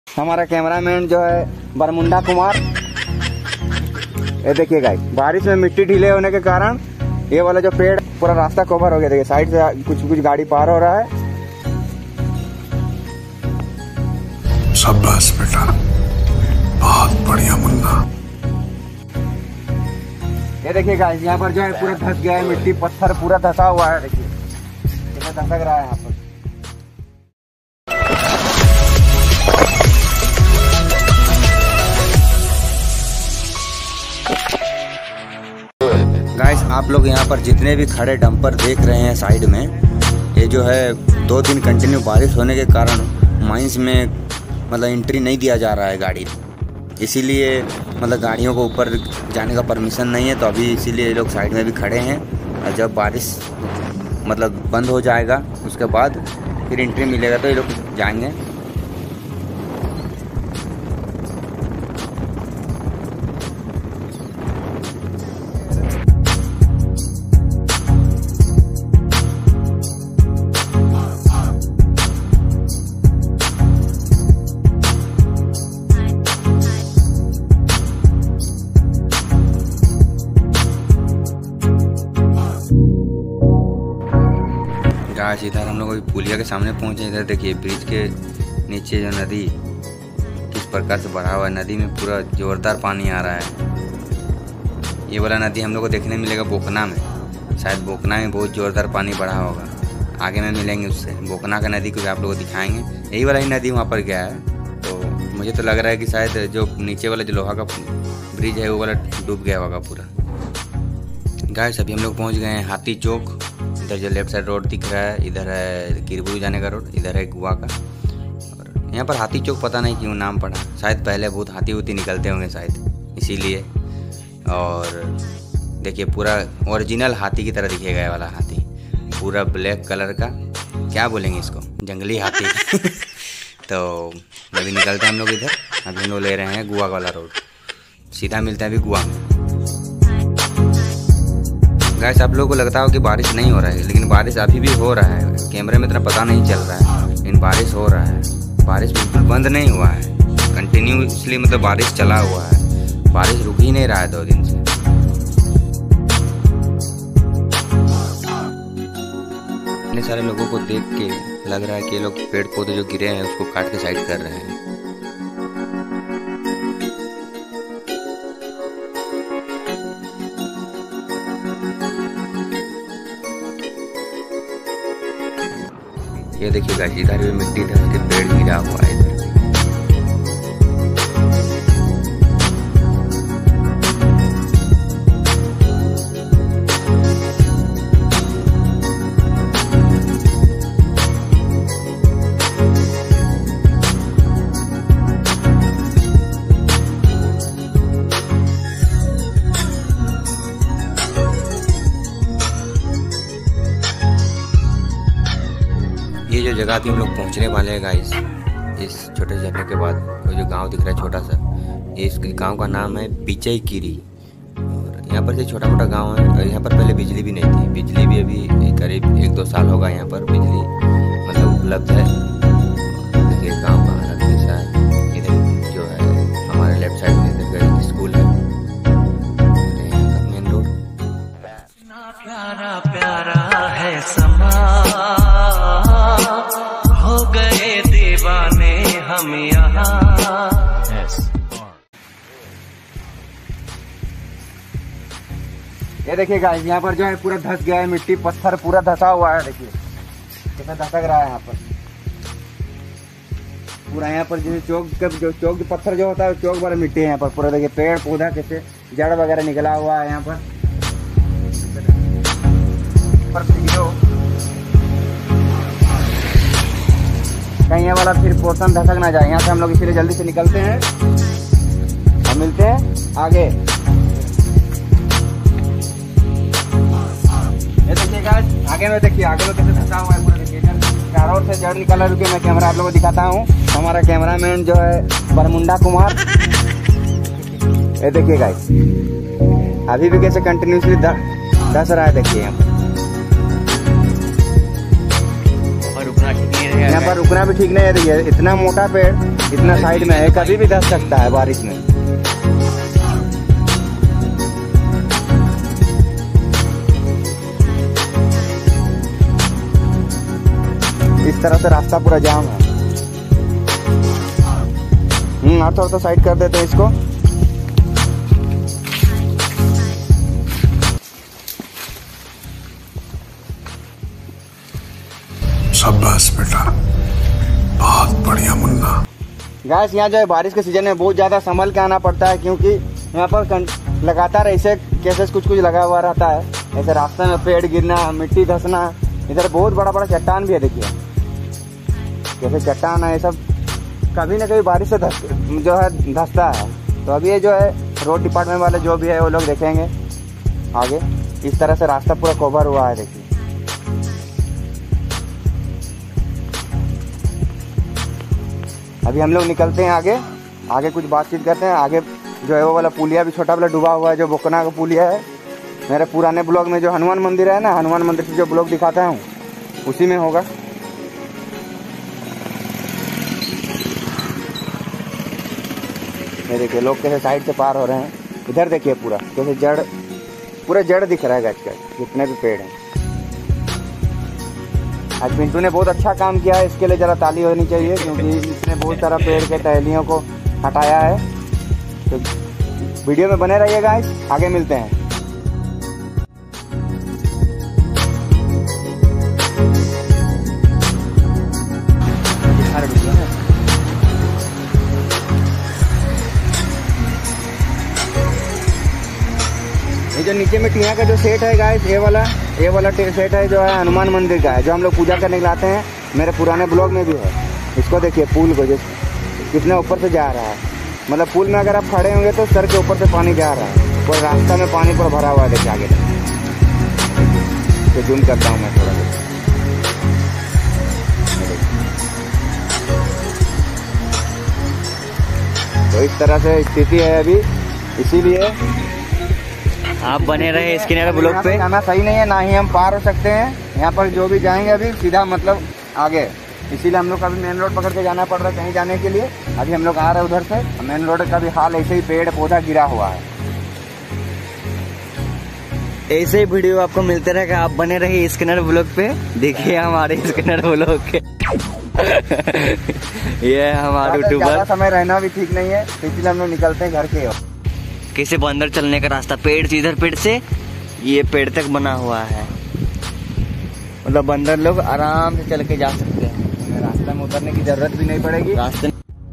हमारा कैमरामैन जो है बरमुंडा कुमार। ये देखिए गाइस, बारिश में मिट्टी ढीले होने के कारण ये वाला जो पेड़ पूरा रास्ता कवर हो गया। देखिए साइड से कुछ गाड़ी पार हो रहा है। शाबाश बेटा, बहुत बढ़िया मुन्ना। ये देखिए गाइस, यहाँ पर जो है पूरा धंस गया है, मिट्टी पत्थर पूरा धंसा हुआ है। देखिए कितना धंसक रहा है यहाँ पर। गाइस, आप लोग यहाँ पर जितने भी खड़े डंपर देख रहे हैं साइड में, ये जो है 2 दिन कंटिन्यू बारिश होने के कारण माइंस में मतलब एंट्री नहीं दिया जा रहा है गाड़ी, इसीलिए मतलब गाड़ियों को ऊपर जाने का परमिशन नहीं है। तो अभी इसीलिए ये लोग साइड में भी खड़े हैं, और जब बारिश मतलब बंद हो जाएगा उसके बाद फिर एंट्री मिलेगा तो ये लोग जाएंगे। आज इधर हम लोग पुलिया के सामने पहुंचे। इधर देखिए ब्रिज के नीचे जो नदी किस प्रकार से बढ़ा हुआ है, नदी में पूरा जोरदार पानी आ रहा है। ये वाला नदी हम लोग को देखने मिलेगा बोकना में, शायद बोकना में बहुत जोरदार पानी बढ़ा होगा। आगे में मिलेंगे उससे, बोकना का नदी को भी आप लोग को दिखाएंगे। यही वाला ही नदी वहाँ पर गया है, तो मुझे तो लग रहा है कि शायद जो नीचे वाला जो लोहा का ब्रिज है वो वाला डूब गया होगा पूरा। गाइस, अभी हम लोग पहुँच गए हैं हाथी चौक। इधर जो लेफ्ट साइड रोड दिख रहा है, इधर है किरबुरु जाने का रोड, इधर है गोवा का। और यहाँ पर हाथी चौक पता नहीं क्यों नाम पड़ा, शायद पहले बहुत हाथी उती निकलते होंगे शायद इसीलिए। और देखिए पूरा ओरिजिनल हाथी की तरह दिखेगा ये वाला हाथी, पूरा ब्लैक कलर का, क्या बोलेंगे इसको, जंगली हाथी। तो अभी निकलते हैं हम लोग इधर। अभी हम लोग ले रहे हैं गोवा वाला रोड, सीधा मिलता है अभी गोवा में। गाइस, आप लोगों को लगता हो कि बारिश नहीं हो रहा है, लेकिन बारिश अभी भी हो रहा है। कैमरे में इतना पता नहीं चल रहा है, लेकिन बारिश हो रहा है। बारिश बिल्कुल बंद नहीं हुआ है, कंटिन्यूसली मतलब बारिश चला हुआ है। बारिश रुक ही नहीं रहा है 2 दिन से। इतने सारे लोगों को देख के लग रहा है कि ये लोग पेड़ पौधे जो गिरे हैं उसको काट के साइड कर रहे हैं। ये देखिए गाइस, इधर भी मिट्टी धंस के पेड़ गिरा हुआ है। ये जो जगह थी हम लोग पहुंचने वाले हैं गाइस, इस छोटे से जगह के बाद वो जो गांव दिख रहा है छोटा सा, ये इस गांव का नाम है पिचईकीरी। और यहाँ पर से छोटा मोटा गांव है, और यहाँ पर पहले बिजली भी नहीं थी। बिजली भी अभी करीब 1-2 साल होगा यहाँ पर बिजली मतलब उपलब्ध है। देखिए गाँव का हालत कैसा है। इधर जो है हमारे लेफ्ट साइड में इधर स्कूल है, मेन रोड। प्यारा प्यारा है समा, हो गए दीवाने हम यहाँ। ये देखिए गाइस, यहाँ पर जो है पूरा धंस गया है, मिट्टी पत्थर पूरा धंसा हुआ है। देखिए कितना धंसक रहा है यहाँ पर पूरा। यहाँ पर जैसे चौक पत्थर जो होता है चौक वाला मिट्टी है यहाँ पर पूरा। देखिए पेड़ पौधा कैसे जड़ वगैरह निकला हुआ है यहाँ पर। कहीं ये वाला फिर पोर्शन धसक ना जाए, यहाँ से हम लोग इसीलिए जल्दी से निकलते हैं और मिलते हैं आगे। ये देखिए गाइस, आगे में देखिए, आगे में कैसे धंसा हुआ है पूरा। देखिए चारों ओर से जड़ निकला। रुके मैं कैमरा आप लोगों को दिखाता हूँ। हमारा कैमरामैन जो है बरमुंडा कुमार। ये देखिए गाइस, अभी भी कैसे कंटिन्यूसली धस रहा है। देखिए यहाँ पर रुकना ठीक नहीं है। यहाँ पर रुकना भी ठीक नहीं है। देखिए इतना मोटा पेड़ इतना साइड में है, कभी भी धस सकता है बारिश में। इस तरह से रास्ता पूरा जाम है। और थोड़ा सा साइड कर देते हैं इसको। शाबाश बेटा, बहुत बढ़िया मुन्ना। गैस यहाँ जो है बारिश के सीजन में बहुत ज़्यादा संभल के आना पड़ता है, क्योंकि यहाँ पर लगातार ऐसे केसेस कुछ लगा हुआ रहता है। ऐसे रास्ते में पेड़ गिरना, मिट्टी धंसना, इधर बहुत बड़ा बड़ा चट्टान भी है। देखिए जैसे चट्टान है, ये सब कभी ना कभी बारिश से जो है धंसता है। तो अभी ये जो है रोड डिपार्टमेंट वाले जो भी है वो लोग देखेंगे आगे। इस तरह से रास्ता पूरा कवर हुआ है। देखिए अभी हम लोग निकलते हैं आगे, आगे कुछ बातचीत करते हैं। आगे जो है वो वाला पुलिया भी छोटा वाला डूबा हुआ है, जो बोकना का पुलिया है। मेरे पुराने ब्लॉग में जो हनुमान मंदिर है ना, हनुमान मंदिर से जो ब्लॉग दिखाता हूँ उसी में होगा। ये देखिए लोग कैसे साइड से पार हो रहे हैं। इधर देखिए पूरा कैसे पूरा जड़ दिख रहा है गज का, जितने भी पेड़ हैं। आज पिंटू ने बहुत अच्छा काम किया है, इसके लिए जरा ताली होनी चाहिए, क्योंकि इसने बहुत सारा पेड़ के टहनियों को हटाया है। तो वीडियो में बने रहिएगा, आगे मिलते हैं। ये जो नीचे में टिया का जो सेट है गाइस, ये वाला सेट है जो है हनुमान मंदिर का है, जो हम लोग पूजा करने लाते हैं। मेरे पुराने ब्लॉग में भी है। इसको देखिए पुल को, जो कितने ऊपर से जा रहा है। मतलब पुल में अगर आप खड़े होंगे तो सर के ऊपर से पानी जा रहा है, और रास्ता में पानी पूरा भरा हुआ है। देखिए आगे तो जूम करता हूँ मैं थोड़ा सा। तो इस तरह से स्थिति है अभी, इसीलिए आप बने रहे स्किनर ब्लॉक पे। जाना सही नहीं है, ना ही हम पार हो सकते हैं। यहाँ पर जो भी जाएंगे अभी सीधा मतलब आगे, इसीलिए हम लोग अभी मेन रोड पकड़ के जाना पड़ रहा है कहीं जाने के लिए। अभी हम लोग आ रहे हैं उधर से। मेन रोड का भी हाल ऐसे ही, पेड़ पौधा गिरा हुआ है। ऐसे ही वीडियो आपको मिलते रहेगा। आप बने रहिए स्किनर ब्लॉक पे। देखिए हमारे स्किनर ब्लॉक के ये हमारे यूट्यूबर। समय रहना भी ठीक नहीं है, इसलिए हम लोग निकलते हैं घर के। कैसे बंदर चलने का रास्ता पेड़ से, इधर पेड़ से ये पेड़ तक बना हुआ है। मतलब बंदर लोग आराम से चल के जा सकते हैं, रास्ते में उतरने की जरूरत भी नहीं पड़ेगी। रास्ते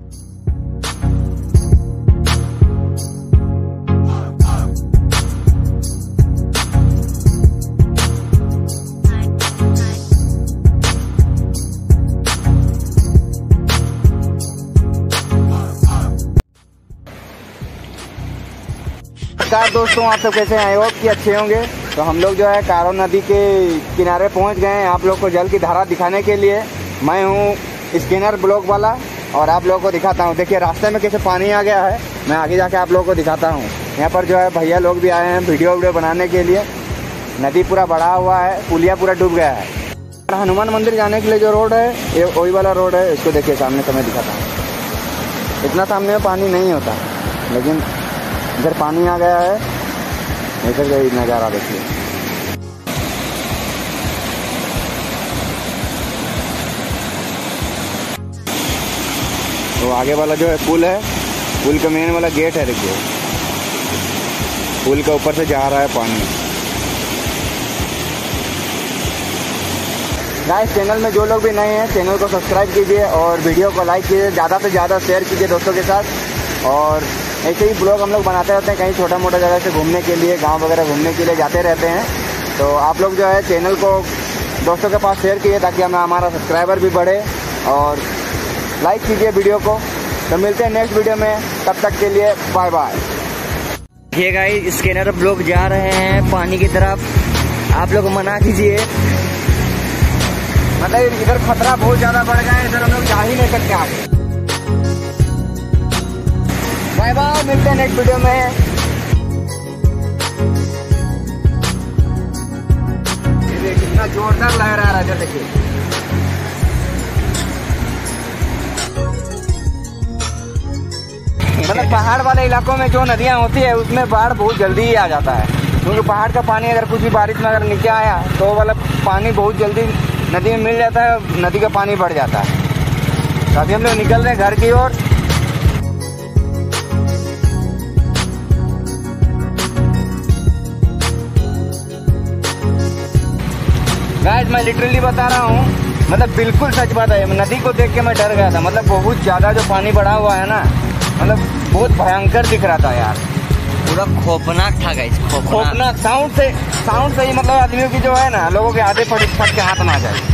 नमस्कार दोस्तों, आप सब कैसे हैं? आई होप कि अच्छे होंगे। तो हम लोग जो है कारो नदी के किनारे पहुंच गए हैं। आप लोग को जल की धारा दिखाने के लिए मैं हूं स्किनर ब्लॉग वाला, और आप लोगों को दिखाता हूं। देखिए रास्ते में कैसे पानी आ गया है, मैं आगे जाके आप लोगों को दिखाता हूं। यहाँ पर जो है भैया लोग भी आए हैं वीडियो बनाने के लिए। नदी पूरा बढ़ा हुआ है, पुलिया पूरा डूब गया है। हनुमान मंदिर जाने के लिए जो रोड है ये वही वाला रोड है। इसको देखिए सामने से मैं दिखाता हूँ। इतना सामने में पानी नहीं होता, लेकिन इधर पानी आ गया है। इधर का नज़ारा देखिए। तो आगे वाला जो है पुल है, पुल का मेन वाला गेट है। देखिए पुल के ऊपर से जा रहा है पानी। गाइस चैनल में जो लोग भी नए हैं चैनल को सब्सक्राइब कीजिए और वीडियो को लाइक कीजिए, ज़्यादा से ज़्यादा शेयर कीजिए दोस्तों के साथ। और ऐसे ही ब्लॉग हम लोग बनाते रहते हैं, कहीं छोटा मोटा जगह से घूमने के लिए, गांव वगैरह घूमने के लिए जाते रहते हैं। तो आप लोग जो है चैनल को दोस्तों के पास शेयर कीजिए, ताकि हमारा सब्सक्राइबर भी बढ़े, और लाइक कीजिए वीडियो को। तो मिलते हैं नेक्स्ट वीडियो में, तब तक के लिए बाय बाय। ये गाइस स्किनर ब्लॉक जा रहे हैं पानी की तरफ। आप लोग मना कीजिए, मतलब इधर खतरा बहुत ज़्यादा बढ़ गया है, इधर हम लोग जा ही नहीं सकते आगे। बाय बाय, मिलते हैं नेक्स्ट वीडियो में। कितना जोरदार लग रहा है, देखिए। मतलब पहाड़ वाले इलाकों में जो नदियाँ होती है उसमें बाढ़ बहुत जल्दी ही आ जाता है, क्योंकि पहाड़ का पानी अगर कुछ भी बारिश में अगर नीचे आया तो वाला पानी बहुत जल्दी नदी में मिल जाता है, नदी का पानी बढ़ जाता है। तो अभी हम लोग निकल रहे हैं घर की ओर। गाइस मैं लिटरली बता रहा हूँ, मतलब बिल्कुल सच बात है, नदी को देख के मैं डर गया था। मतलब बहुत ज्यादा जो पानी बढ़ा हुआ है ना, मतलब बहुत भयंकर दिख रहा था यार, पूरा खौफनाक था गाइस, खौफनाक। साउंड से ही मतलब आदमियों की जो है ना, लोगों के आधे फट के हाथ में आ जाए।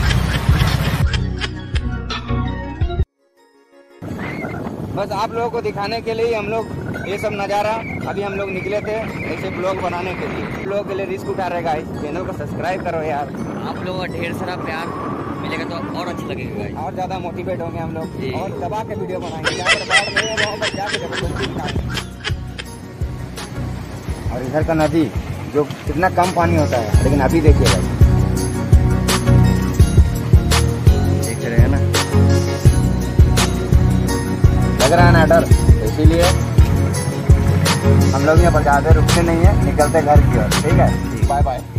बस आप लोगों को दिखाने के लिए हम लोग ये सब नज़ारा अभी हम लोग निकले थे ऐसे ब्लॉग बनाने के लिए। आप लोगों के लिए रिस्क उठा रहे गाइस, चैनल को सब्सक्राइब करो यार। आप लोगों का ढेर सारा प्यार मिलेगा तो और अच्छा लगेगा गाइस, और ज़्यादा मोटिवेट होंगे हम लोग और दबा के वीडियो बनाएंगे। जहाँ पर बाढ़ नहीं है वहाँ पर जाके जबरदस्ती दिखाएंगे। और इधर का नदी जो कितना कम पानी होता है, लेकिन अभी देखिएगा, देख रहे हैं ना, लग रहा है ना डर। तो इसीलिए हम लोग यहाँ पर ज़्यादा रुकते नहीं है, निकलते घर की ओर। ठीक है, बाय बाय।